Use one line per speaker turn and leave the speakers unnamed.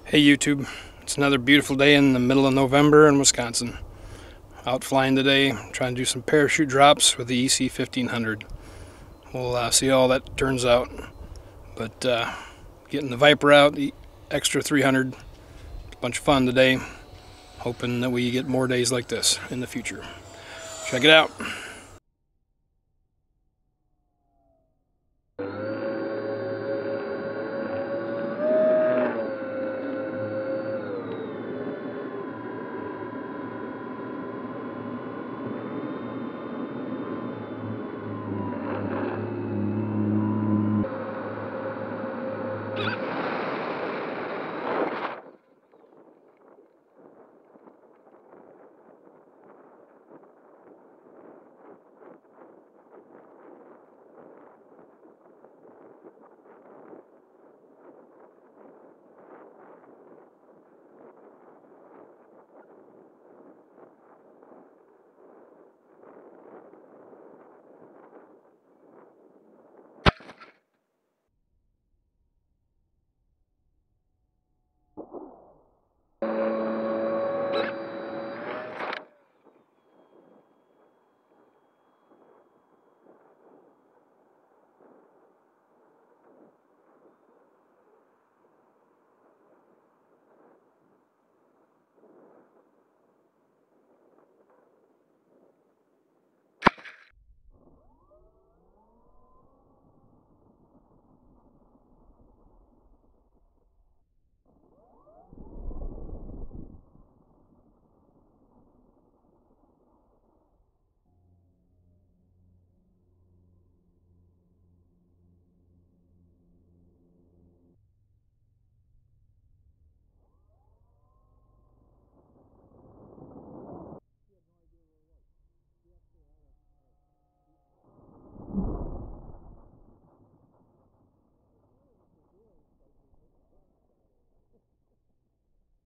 Hey YouTube, it's another beautiful day in the middle of November in Wisconsin. Out flying today, trying to do some parachute drops with the EC 1500. We'll see how all that turns out. But getting the Viper out, the extra 300, a bunch of fun today. Hoping that we get more days like this in the future. Check it out.